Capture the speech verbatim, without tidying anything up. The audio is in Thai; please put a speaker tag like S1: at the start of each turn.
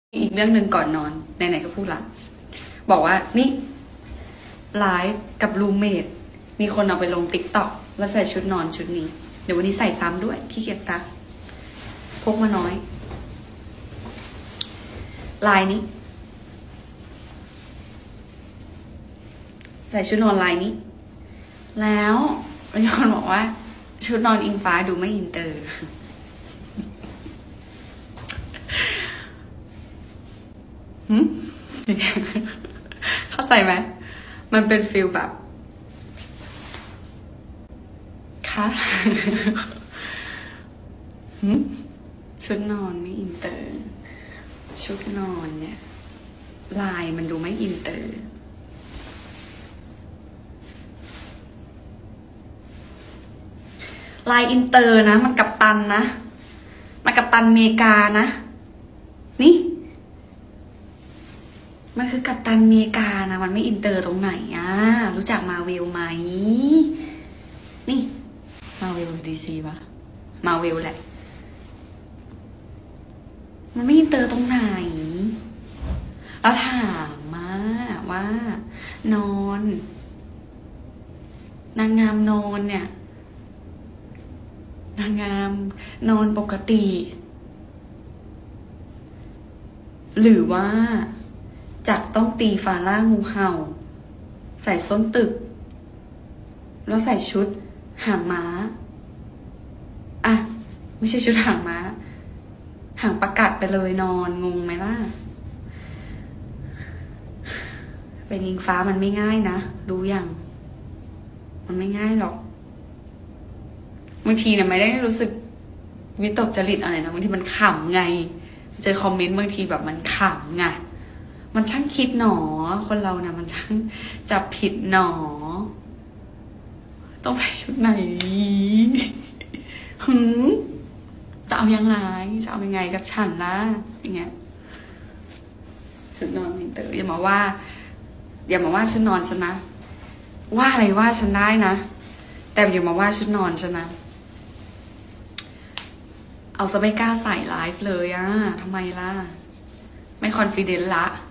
S1: อีกเรื่องหนึ่งก่อนนอนไหนๆก็พูดละบอกว่านี่ไลฟ์กับรูมเมทมีคนเอาไปลงติ๊กต็อกว่าใส่ชุดนอนชุดนี้เดี๋ยววันนี้ใส่ซ้ำด้วยขี้เกียจซักพกมาน้อยลายนี้ใส่ชุดนอนลายนี้แล้วมีคนบอกว่าชุดนอนอิงฟ้าดูไม่อินเตอร์หืมเข้าใจไหมมันเป็นฟิลแบบค่ะหืมชุดนอนไม่อินเตอร์ชุดนอนเนี่ยลายมันดูไม่อินเตอร์ลายอินเตอร์นะมันกัปตันนะมันกัปตันอเมริกานะนี่มันคือกัปตันอเมริกานะมันไม่อินเตอร์ตรงไหนอ่ะรู้จักมาเวลไหมนี่มาเวลดีซีปะมาเวลแหละมันไม่อินเตอร์ตรงไหนแล้วถามมาว่านอนนางงามนอนเนี่ยนางงามนอนปกติหรือว่าจักต้องตีฟาร่างูเห่าใส่ส้นตึกแล้วใส่ชุดหางม้าอ่ะไม่ใช่ชุดหางม้าหางประกัดไปเลยนอนงงไหมล่ะเป็นอิงฟ้ามันไม่ง่ายนะรู้ยังมันไม่ง่ายหรอกบางทีเนี่ยไม่ได้รู้สึกวิตกจริตอะไรนะบางทีมันขำไงเจอคอมเมนต์บางทีแบบมันขำไงมันช่างคิดหนอคนเราเนี่ยมันช่างจับผิดหนอต้องใส่ชุดไหนหืมจะเอายังไงจะเอายังไงกับฉันล่ะอย่างเงี้ยชุดนอนมินเตอร์อย่ามาว่าอย่ามาว่าชุดนอนฉันนะว่าอะไรว่าฉันได้นะแต่อย่ามาว่าชุดนอนฉันนะเอาซะไม่กล้าใส่ไลฟ์เลยอะทำไมล่ะไม่คอนฟิเดนซ์ละ